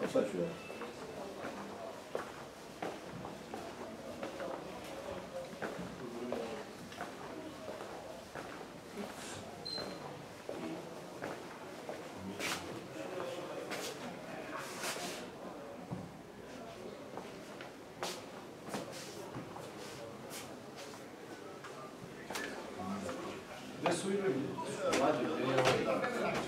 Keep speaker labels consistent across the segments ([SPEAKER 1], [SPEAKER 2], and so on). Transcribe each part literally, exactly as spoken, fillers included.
[SPEAKER 1] sad ću ja.
[SPEAKER 2] Gde su igrali? Mlađe, gde je ovaj?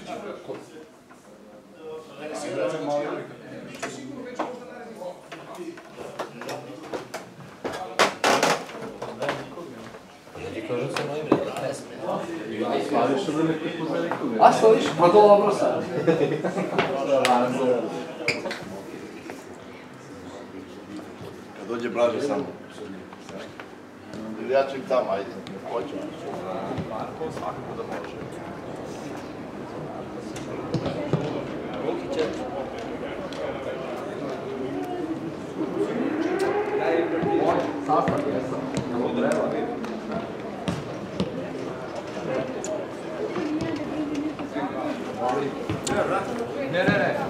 [SPEAKER 2] Ne, si igrali malo igrali. Sigurno već možda naredni gol.
[SPEAKER 3] Ja ti kažem samo ime, da ne smije.
[SPEAKER 1] Slaviš da ne pripuzme nikoga.
[SPEAKER 3] A stojiš? Pa dobro sad.
[SPEAKER 4] Kad dođe Blaže samo. Ili ja ću im tamo, ajde. Hoću.
[SPEAKER 2] Marko, svakako da može.
[SPEAKER 3] Ruki četiri.
[SPEAKER 1] Sastav, jesam. Ovo treba.
[SPEAKER 2] Ne, ne, ne.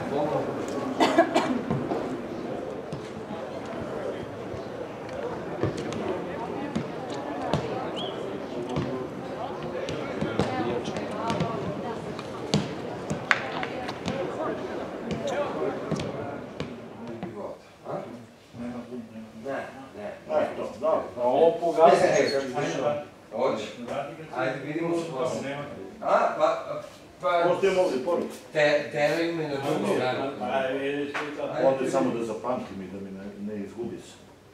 [SPEAKER 2] Ovo pogasi.
[SPEAKER 5] Hoće. Ajde, vidimo se posle. A, pa... pa
[SPEAKER 4] Možete je mogli poruku.
[SPEAKER 5] Tera ima i na drugu stranu.
[SPEAKER 4] Ovdje samo da zapamtim i da mi ne, ne izgubi se.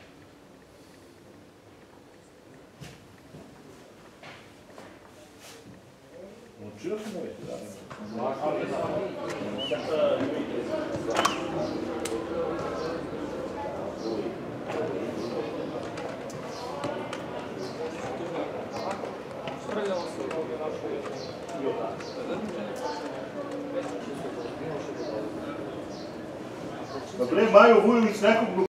[SPEAKER 4] Učio sam uvijek, da. Dobre, Majo Vujović nekog